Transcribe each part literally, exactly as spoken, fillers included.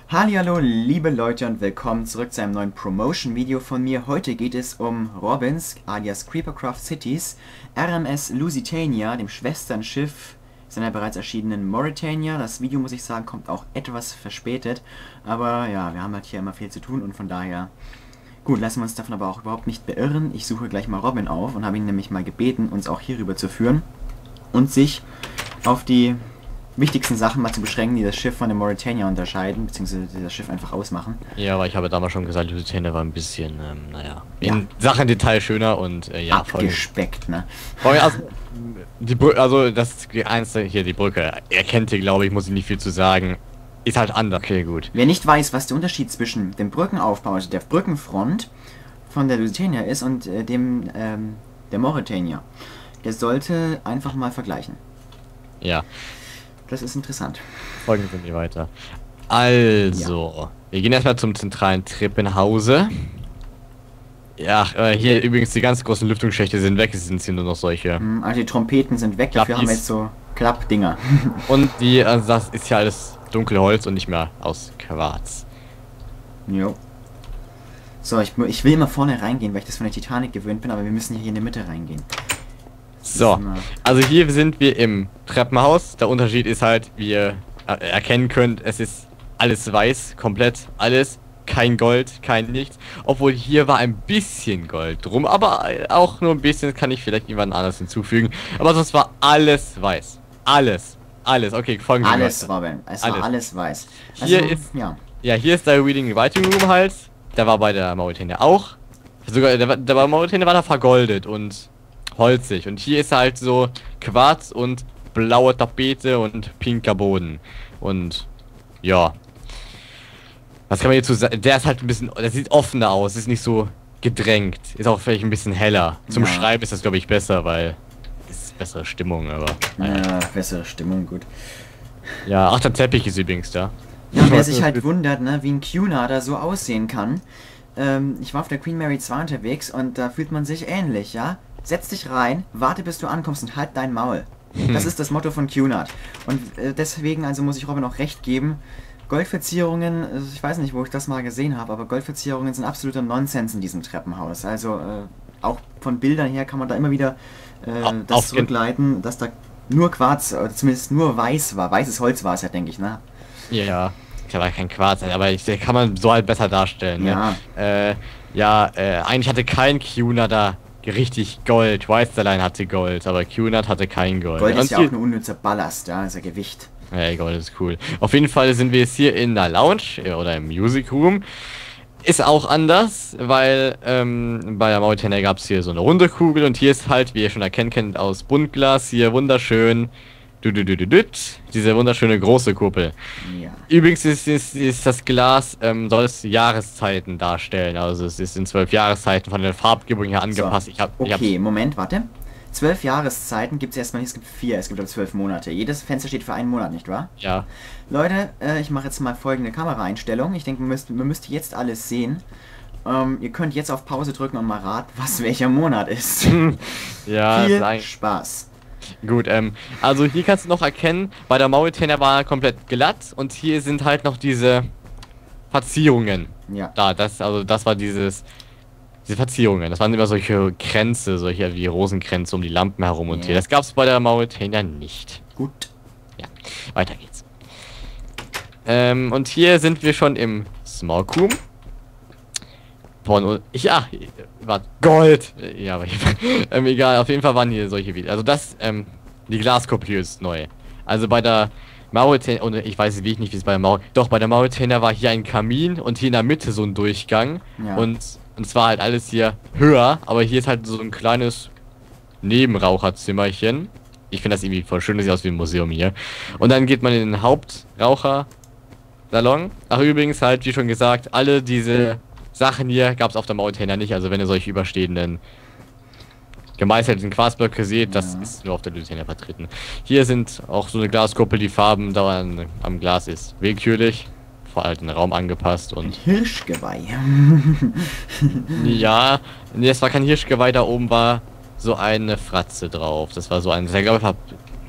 Hallihallo, liebe Leute und willkommen zurück zu einem neuen Promotion-Video von mir. Heute geht es um Robins, alias Creepercraft Cities, R M S Lusitania, dem Schwesternschiff seiner bereits erschienenen Mauretania. Das Video, muss ich sagen, kommt auch etwas verspätet, aber ja, wir haben halt hier immer viel zu tun und von daher... Gut, lassen wir uns davon aber auch überhaupt nicht beirren. Ich suche gleich mal Robin auf und habe ihn nämlich mal gebeten, uns auch hierüber zu führen und sich auf die wichtigsten Sachen mal zu beschränken, die das Schiff von der Mauretania unterscheiden, beziehungsweise die das Schiff einfach ausmachen. Ja, aber ich habe damals schon gesagt, Lusitania war ein bisschen, ähm, naja, in Ja. Sachen Detail schöner und, äh, ja, Abgespeckt, ne? Vor allem, also, die Brücke, also, das ist die einzige, hier, die Brücke, er kennt die, glaube ich, muss ich nicht viel zu sagen, ist halt anders. Okay, gut. Wer nicht weiß, was der Unterschied zwischen dem Brückenaufbau, also der Brückenfront von der Lusitania ist und äh, dem, ähm, der Mauretania, der sollte einfach mal vergleichen. Ja. Das ist interessant. Folgen wir mir weiter. Also, ja. Wir gehen erstmal zum zentralen Treppenhause. Ja, äh, hier übrigens die ganz großen Lüftungsschächte sind weg, es sind hier nur noch solche. Also die Trompeten sind weg, dafür Klappis. haben wir jetzt so Klappdinger. Und die, also das ist ja alles Dunkelholz und nicht mehr aus Quarz. Jo. So, ich, ich will immer vorne reingehen, weil ich das von der Titanic gewöhnt bin, aber wir müssen hier in die Mitte reingehen. So, also hier sind wir im Treppenhaus. Der Unterschied ist halt, wie ihr erkennen könnt, es ist alles weiß, komplett alles. Kein Gold, kein nichts. Obwohl hier war ein bisschen Gold drum, aber auch nur ein bisschen, kann ich vielleicht jemand anderes hinzufügen. Aber sonst war alles weiß. Alles. Alles. Okay, folgen wir Alles, weiter. Robin. Es Alles. war alles weiß. Also, Hier ist, ja. ja, hier ist der Reading Writing Room halt. Der war bei der Mauretania auch. Sogar, der, der bei Mauretania war da vergoldet und holzig. Und hier ist halt so Quarz und blaue Tapete und pinker Boden. Und ja. Was kann man hierzu sagen? Der ist halt ein bisschen, der sieht offener aus, ist nicht so gedrängt. Ist auch vielleicht ein bisschen heller. Zum Ja. Schreiben ist das, glaube ich, besser, weil ist bessere Stimmung, aber naja. Ja, bessere Stimmung, gut. Ja, ach, der Teppich ist übrigens da. Ja, wer sich halt wundert, ne, wie ein Cuna da so aussehen kann. Ähm, ich war auf der Queen Mary zwei unterwegs und da fühlt man sich ähnlich, ja? Setz dich rein, warte bis du ankommst und halt dein Maul. Das ist das Motto von Cunard. Und äh, deswegen, also muss ich Robin auch recht geben, Goldverzierungen, also ich weiß nicht, wo ich das mal gesehen habe, aber Goldverzierungen sind absoluter Nonsens in diesem Treppenhaus. Also äh, auch von Bildern her kann man da immer wieder äh, Auf- das auf- zurückleiten, dass da nur Quarz, oder zumindest nur weiß war. Weißes Holz war es ja, denke ich, ne? Ja, ja. Ich habe kein Quarz, aber ich, kann man so halt besser darstellen. Ja. Ne? Äh, ja, äh, eigentlich hatte kein Cunard da richtig Gold. White hatte Gold, aber Cunard hatte kein Gold. Gold ist Und ja hier- auch ein unnützer Ballast, ja, ist ja Gewicht. Ja, Gold ist cool. Auf jeden Fall sind wir jetzt hier in der Lounge äh, oder im Music Room. Ist auch anders, weil ähm, bei der Mauretania gab es hier so eine runde Kugel und hier ist halt, wie ihr schon erkennen könnt, aus Buntglas hier wunderschön du, du, du, du, du, diese wunderschöne große Kuppel. Ja. Übrigens ist, ist, ist das Glas, ähm, soll es Jahreszeiten darstellen, also es ist in zwölf Jahreszeiten von der Farbgebung her angepasst. So. Ich hab, ich Okay, Moment, warte. Zwölf Jahreszeiten gibt es erstmal nicht, es gibt vier, es gibt aber zwölf Monate. Jedes Fenster steht für einen Monat, nicht wahr? hab, ja, Leute, äh, ich mache jetzt mal folgende Kameraeinstellung. Ich denke, man müsst, man müsst jetzt alles sehen. Ähm, ihr könnt jetzt auf Pause drücken und mal raten, was welcher Monat ist. ja, Viel ist eigentlich Spaß. gut. Ähm, also hier kannst du noch erkennen, bei der Mauretania war er komplett glatt und hier sind halt noch diese Verzierungen. Ja. Da, das, also das war dieses, diese Verzierungen. Das waren immer solche Kränze, solche wie Rosenkränze um die Lampen herum und Ja. hier. Das gab es bei der Mauretania nicht. Gut. Ja, weiter geht's. Ähm, und hier sind wir schon im Smoke Room. Porno. Ja, war Gold. Ja, aber ähm, egal, auf jeden Fall waren hier solche Videos. Also das, ähm, die Glaskuppel hier ist neu. Also bei der Mauretania, und ich weiß wie ich nicht, wie es bei der Mauretania, doch bei der Mauretania war hier ein Kamin und hier in der Mitte so ein Durchgang. Ja. Und, und zwar halt alles hier höher, aber hier ist halt so ein kleines Nebenraucherzimmerchen. Ich finde das irgendwie voll schön, das sieht aus wie ein Museum hier. Und dann geht man in den Hauptrauchersalon. Ach übrigens halt, wie schon gesagt, alle diese Sachen hier gab es auf der Mauretania nicht. Also wenn ihr solche überstehenden gemeißelten Quarzblöcke seht, das Ja. ist nur auf der Lusitania vertreten. Hier sind auch so eine Glaskuppel, die Farben da an, am Glas ist willkürlich, vor allem den Raum angepasst Ein und Hirschgeweih. ja, nee, es war kein Hirschgeweih, da oben war so eine Fratze drauf. Das war so ein, ich glaube,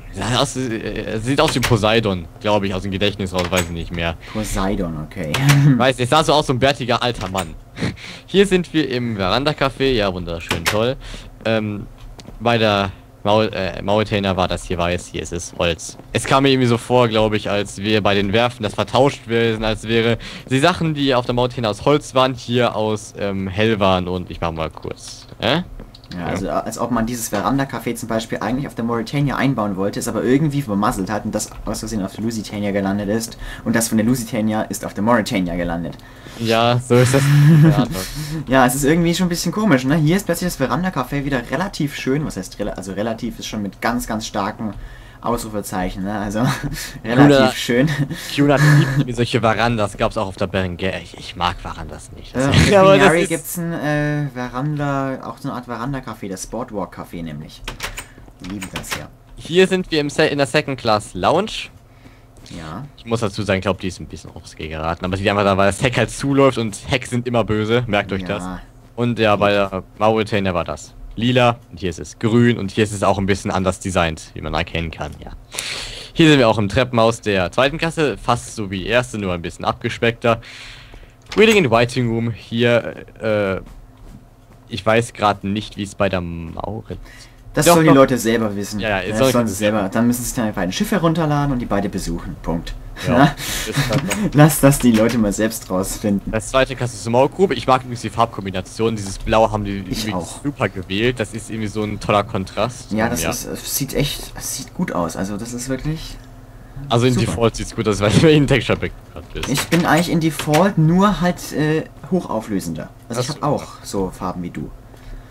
Sieht aus, äh, sieht aus wie Poseidon, glaube ich, aus dem Gedächtnis raus, weiß ich nicht mehr. Poseidon, okay. Weiß nicht, sah so aus, so ein bärtiger alter Mann. Hier sind wir im Veranda-Café, ja, wunderschön, toll. Ähm, bei der Maul, äh, Mauretania war das hier weiß, hier ist es Holz. Es kam mir irgendwie so vor, glaube ich, als wir bei den Werfen das vertauscht wären, als wäre die Sachen, die auf der Mauretania aus Holz waren, hier aus ähm, Hell waren und ich mach mal kurz. Äh? Ja, also als ob man dieses Veranda-Café zum Beispiel eigentlich auf der Mauretania einbauen wollte, es aber irgendwie vermasselt hat und das aus Versehen auf der Lusitania gelandet ist und das von der Lusitania ist auf der Mauretania gelandet. Ja, so ist das. Ja, es ist irgendwie schon ein bisschen komisch, ne? Hier ist plötzlich das Veranda-Café wieder relativ schön, was heißt, rela also relativ ist schon mit ganz, ganz starken Ausrufezeichen, ne? Also relativ Kuna, schön. Kuna liebt solche Verandas, gab's auch auf der Berenguer. Ich, ich mag Verandas nicht. Äh, auf ja, Binary gibt es ein äh, Veranda, auch so eine Art Veranda-Café, das Sportwalk-Café nämlich. Ich liebe das, ja. Hier sind wir im Se in der Second Class Lounge. Ja. Ich muss dazu sagen, ich glaube, die ist ein bisschen aufs G geraten, aber sie einfach da, weil das Heck halt zuläuft und Hecks sind immer böse, merkt euch ja. das. Und ja, bei der Mauretania war das lila und hier ist es grün und hier ist es auch ein bisschen anders designt, wie man erkennen kann, ja. Hier sind wir auch im Treppenhaus der zweiten Klasse, fast so wie erste, nur ein bisschen abgespeckter. Reading and Writing Room, hier, äh, ich weiß gerade nicht, wie es bei der Mauret... Das doch, sollen doch. die Leute selber wissen. Ja, ja, das sollen, sollen sie selber. Dann müssen sie dann einfach ein Schiff herunterladen und die beide besuchen. Punkt. Ja, lass das die Leute mal selbst rausfinden. Das zweite Klasse Small Group. Ich mag übrigens die Farbkombination. Dieses Blau haben die ich auch. super gewählt. Das ist irgendwie so ein toller Kontrast. Ja, das ja. Ist, das sieht echt, das sieht gut aus. Also das ist wirklich. Also in super. Default sieht es gut aus, weil du in Texture Pack bist. Ich bin eigentlich in Default nur halt äh, hochauflösender. Also das ich habe auch so Farben wie du.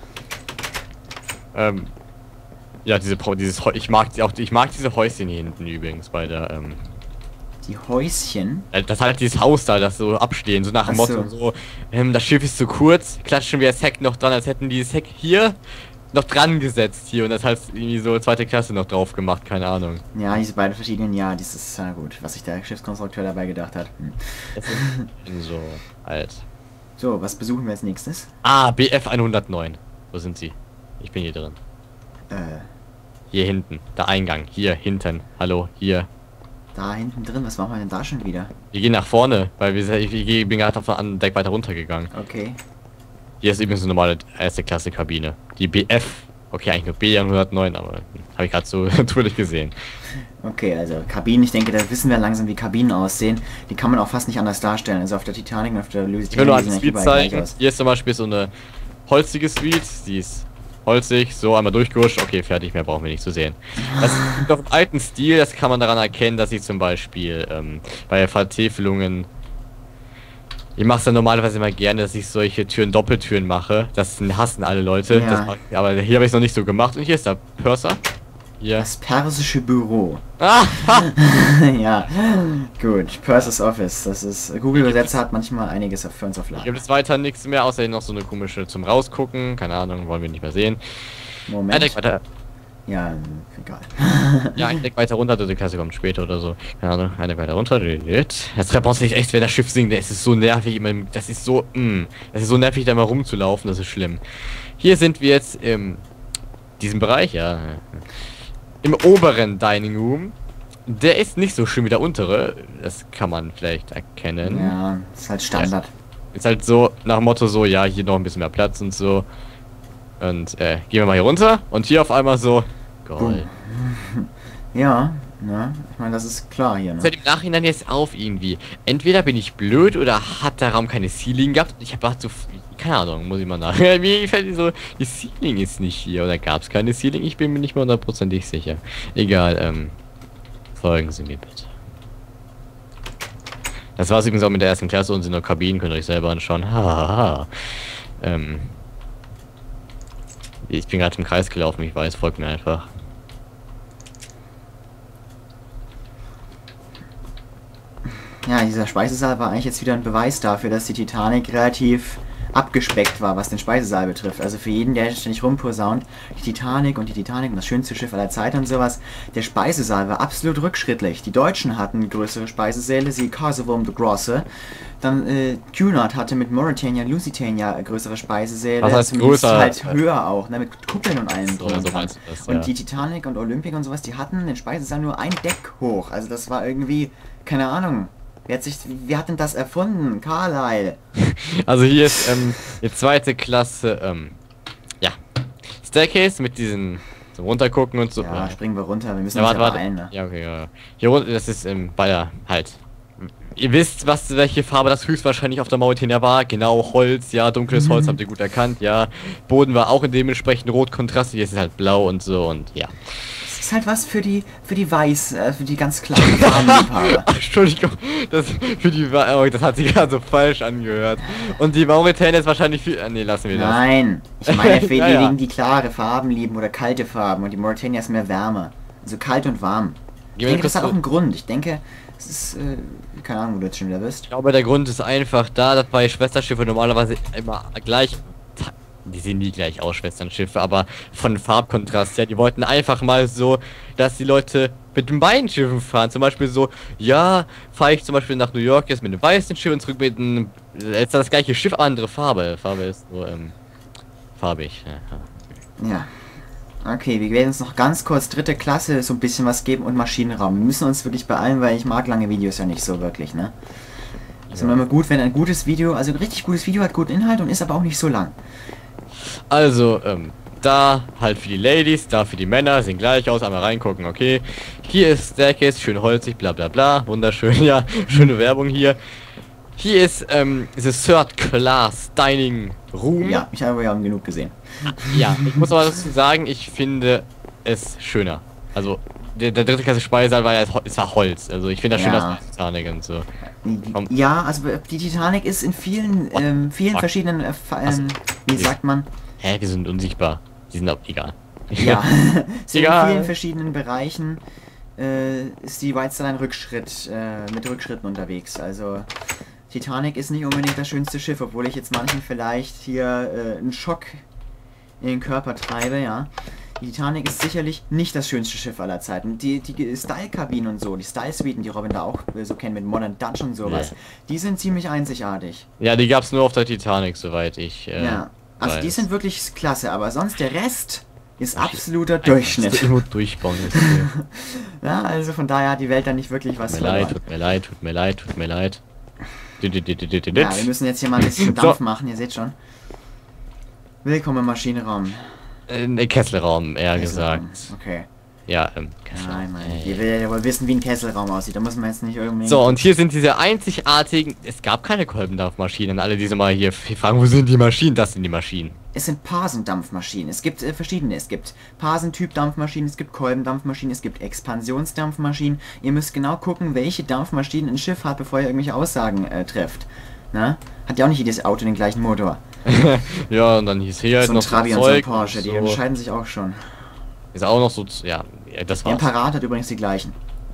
Ähm. Ja, diese dieses ich mag auch ich mag diese Häuschen hier hinten übrigens bei der ähm die Häuschen. Das halt dieses Haus da, das so abstehen, so nach dem Motto so, so ähm, das Schiff ist zu kurz, klatschen wir das Heck noch dran, als hätten die das Heck hier noch dran gesetzt hier und das halt irgendwie so zweite Klasse noch drauf gemacht, keine Ahnung. Ja, diese beiden verschiedenen, ja, dieses ja gut, was sich der Schiffskonstrukteur dabei gedacht hat. Hm. Das ist so alt. So, was besuchen wir als nächstes? Ah, B F hundertneun. Wo sind sie? Ich bin hier drin. Äh. Hier hinten. Der Eingang. Hier hinten. Hallo. Hier. Da hinten drin. Was machen wir denn da schon wieder? Wir gehen nach vorne, weil wir ich, ich bin gerade von Deck weiter runtergegangen. Okay. Hier ist übrigens eine normale erste Klasse Kabine. Die B F. Okay, eigentlich nur B hundertneun, aber habe ich gerade so natürlich gesehen. Okay, also Kabinen, ich denke, da wissen wir langsam, wie Kabinen aussehen. Die kann man auch fast nicht anders darstellen. Also auf der Titanic und auf der Lusitania sehen eigentlich überall gleich aus. Hier ist zum Beispiel so eine holzige Suite. Sie ist holzig, so einmal durchgerutscht, okay, fertig, mehr brauchen wir nicht zu sehen. Das ist doch im alten Stil, das kann man daran erkennen, dass ich zum Beispiel ähm, bei Vertäfelungen, ich mache es ja normalerweise immer gerne, dass ich solche Türen, Doppeltüren mache, das hassen alle Leute, ja. das mag, aber hier habe ich es noch nicht so gemacht und hier ist der Purser. Hier. Das persische Büro. Ah, ja, gut. Purser's Office. Das ist. Google Übersetzer hat manchmal einiges für uns auf Lager. Gibt es weiter nichts mehr, außer noch so eine komische zum Rausgucken. Keine Ahnung, wollen wir nicht mehr sehen. Moment. Ein Deck weiter. Ja, egal. Ja, ein Deck weiter runter, die Klasse kommt später oder so. Keine Ahnung, ein Deck weiter runter. Das Treppenhaus nicht echt, wenn das Schiff singt. Es ist so nervig, immer. Das ist so. Mh, das ist so nervig, da mal rumzulaufen. Das ist schlimm. Hier sind wir jetzt im diesem Bereich, ja. Im oberen Dining Room. Der ist nicht so schön wie der untere. Das kann man vielleicht erkennen. Ja, ist halt Standard. Ja, ist halt so nach dem Motto so, ja, hier noch ein bisschen mehr Platz und so. Und äh, gehen wir mal hier runter. Und hier auf einmal so, Gold. Ja, ne? Ich meine, das ist klar hier, ne? Fällt im Nachhinein jetzt auf irgendwie. Entweder bin ich blöd oder hat der Raum keine Ceiling gehabt. Ich habe gedacht so, keine Ahnung, muss ich mal nach. Mir fällt so, die Ceiling ist nicht hier. Oder gab es keine Ceiling? Ich bin mir nicht mehr hundertprozentig sicher. Egal, ähm, folgen Sie mir bitte. Das war es übrigens auch mit der ersten Klasse und in der Kabinen, könnt ihr euch selber anschauen. Hahaha. ähm, ich bin gerade im Kreis gelaufen, ich weiß, folgt mir einfach. Ja, dieser Speisesaal war eigentlich jetzt wieder ein Beweis dafür, dass die Titanic relativ abgespeckt war, was den Speisesaal betrifft. Also für jeden, der ständig rumposaunt, die Titanic und die Titanic und das schönste Schiff aller Zeiten und sowas, der Speisesaal war absolut rückschrittlich. Die Deutschen hatten größere Speisesäle, sie Kosovo the Grosse. Dann äh, Cunard hatte mit Mauretania, Lusitania größere Speisesäle. Was heißt zumindest größer? halt höher auch, ne, mit Kuppeln und allem So, drum und so dran. meinst du das, Und ja. die Titanic und Olympic und sowas, die hatten den Speisesaal nur ein Deck hoch. Also das war irgendwie, keine Ahnung. Wer hat, sich, wer hat denn das erfunden? Carlyle. Also hier ist ähm, die zweite Klasse, ähm, ja, Staircase mit diesen zum Runtergucken und so. Ja, Ja, springen wir runter, wir müssen ja uns warte, ja warte. beeilen, ne? Ja, okay, ja. Hier unten, das ist ähm, Bayer halt. Ihr wisst, was welche Farbe das höchstwahrscheinlich auf der Mauretania war. Genau, Holz, ja, dunkles Holz, habt ihr gut erkannt, ja. Boden war auch in dementsprechend rot kontrastig, jetzt ist halt blau und so und ja. Das ist halt was für die, für die Weiß, äh, für die ganz klaren Farbenliebhaber. Entschuldigung, das für die Wa- oh, das hat sich gerade so falsch angehört. Und die Mauretania ist wahrscheinlich viel. Ah, nee, lassen wir das. Nein, ich meine für Ja, ja. diejenigen, die klare Farben lieben oder kalte Farben und die Mauretania ist mehr Wärme. Also kalt und warm. Ich Gehen wir denke, kurz das hat auch zu- einen Grund. Ich denke, es ist, äh, keine Ahnung, wo du jetzt schon wieder bist. Ich glaube, der Grund ist einfach da, dass bei Schwesterschiffe normalerweise immer gleich. Die sehen nie gleich aus, Schwesternschiffe, aber von Farbkontrast, ja, die wollten einfach mal so, dass die Leute mit den beiden Schiffen fahren. Zum Beispiel so, ja, fahre ich zum Beispiel nach New York jetzt mit einem weißen Schiff und zurück mit einem. Jetzt das gleiche Schiff, andere Farbe. Farbe ist so, ähm, farbig. Ja. Ja. Okay, wir werden uns noch ganz kurz dritte Klasse so ein bisschen was geben und Maschinenraum. Wir müssen uns wirklich beeilen, weil ich mag lange Videos ja nicht so wirklich, ne? Es ist immer gut, wenn ein gutes Video, also ein richtig gutes Video hat guten Inhalt und ist aber auch nicht so lang. Also, ähm, da halt für die Ladies, da für die Männer, sehen gleich aus, einmal reingucken, okay. Hier ist Staircase, schön holzig, bla bla bla, wunderschön, ja, schöne Werbung hier. Hier ist, ähm, the Third Class Dining Room. Ja, ich habe ja genug gesehen. Ja, ich muss aber dazu sagen, ich finde es schöner. Also, der, der dritte Klasse Speisesaal war ja, ist ja Holz, also ich finde das Ja. schöner als Titanic und so. Komm. Ja, also die Titanic ist in vielen, ähm, vielen Fuck. verschiedenen, äh, Fa- ähm, wie Ich- sagt man? Hä, wir sind unsichtbar. Die sind auch egal. Ja, sind in Egal. vielen verschiedenen Bereichen äh, ist die White Star ein Rückschritt, äh, mit Rückschritten unterwegs. Also Titanic ist nicht unbedingt das schönste Schiff, obwohl ich jetzt manchen vielleicht hier äh, einen Schock in den Körper treibe, ja. Die Titanic ist sicherlich nicht das schönste Schiff aller Zeiten. Die, die Style-Kabinen und so, die Style-Suiten, die Robin da auch äh, so kennt mit Modern Dutch und sowas, Ja. die sind ziemlich einzigartig. Ja, die gab's nur auf der Titanic, soweit ich. Äh, Ja, also die weiß. sind wirklich klasse, aber sonst der Rest ist absoluter Einfach Durchschnitt. Immer durchbauen ist okay. Ja, also von daher hat die Welt da nicht wirklich was Tut mir leid, verloren. tut mir leid, tut mir leid, tut mir leid. Dit, dit, dit, dit, dit, dit. Ja, wir müssen jetzt hier mal ein bisschen So. Dampf machen, ihr seht schon. Willkommen im Maschinenraum. Äh, ne, Kesselraum, eher gesagt. Okay. Ja, ähm, Kesselraum. Nein, nein. Äh, Ihr will ja wohl wissen, wie ein Kesselraum aussieht. Da muss man jetzt nicht irgendwie... So, und hier sind diese einzigartigen. Es gab keine Kolbendampfmaschinen. Alle diese mal hier fragen, wo sind die Maschinen? Das sind die Maschinen. Es sind Parsendampfmaschinen. Es gibt äh, verschiedene. Es gibt Parsentyp-Dampfmaschinen, es gibt Kolbendampfmaschinen, es gibt Expansionsdampfmaschinen. Ihr müsst genau gucken, welche Dampfmaschinen ein Schiff hat, bevor ihr irgendwelche Aussagen äh, trefft. Na? Hat ja auch nicht jedes Auto den gleichen Motor. Ja, und dann hieß hier So ein noch Trabi so und so ein Zeug. Porsche, die so. unterscheiden sich auch schon. Ist auch noch so, z- ja, ja, das Der war's. Imperator hat übrigens die gleichen.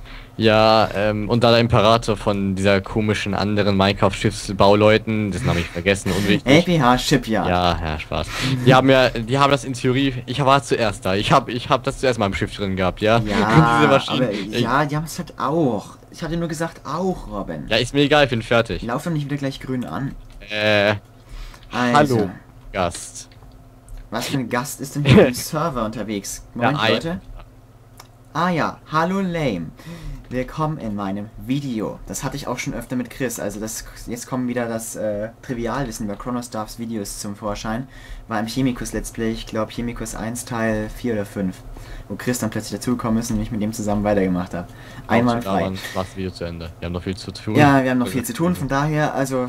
Ja, ähm, und da der Imperator von dieser komischen anderen Minecraft-Schiffsbauleuten, dessen habe ich vergessen, L unwichtig. P H Shipyard. Ja, ja, Spaß. Die haben ja, die haben das in Theorie, ich war zuerst da, ich habe ich hab das zuerst mal im Schiff drin gehabt, ja? Ja, Diese Maschinen, aber, ich- ja, die haben es halt auch. Ich hatte nur gesagt auch, Robin. ja, ist mir egal, ich bin Ich fertig. laufe doch nicht wieder gleich grün an. Äh, Also, hallo, Gast. was für ein Gast ist denn hier im Server unterwegs? Moment, Ja, ein- Leute. Ah ja, hallo Lame. Willkommen in meinem Video. Das hatte ich auch schon öfter mit Chris. Also das jetzt kommt wieder das äh, Trivialwissen über Chronostarfs Videos zum Vorschein. War im Chemikus Let's Play, ich glaube Chemikus eins Teil vier oder fünf. Wo Chris dann plötzlich dazugekommen ist und ich mit dem zusammen weitergemacht habe. Einwandfrei. Machst das Video zu Ende. Wir haben noch viel zu tun. Ja, wir haben noch viel zu tun, von daher, also...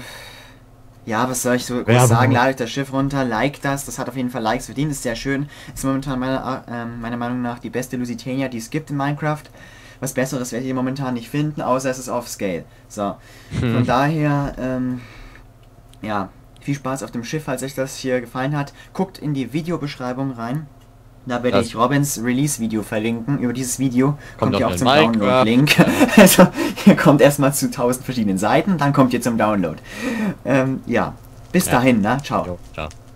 Ja, was soll ich so groß Werbung. sagen? Ladet das Schiff runter, like das, das hat auf jeden Fall Likes verdient, ist sehr schön. Ist momentan meiner, ähm, meiner Meinung nach die beste Lusitania, die es gibt in Minecraft. Was Besseres werdet ihr momentan nicht finden, außer es ist off-scale. So, von daher, ähm, ja, viel Spaß auf dem Schiff, falls euch das hier gefallen hat. Guckt in die Videobeschreibung rein. Da werde Das- ich Robins Release-Video verlinken. Über dieses Video kommt, Kommt ihr auf auch den zum Minecraft. Download-Link. Also, ihr kommt erstmal zu tausend verschiedenen Seiten, dann kommt ihr zum Download. Ähm, ja, Bis Ja. dahin, ne? Ciao. Jo, ciao.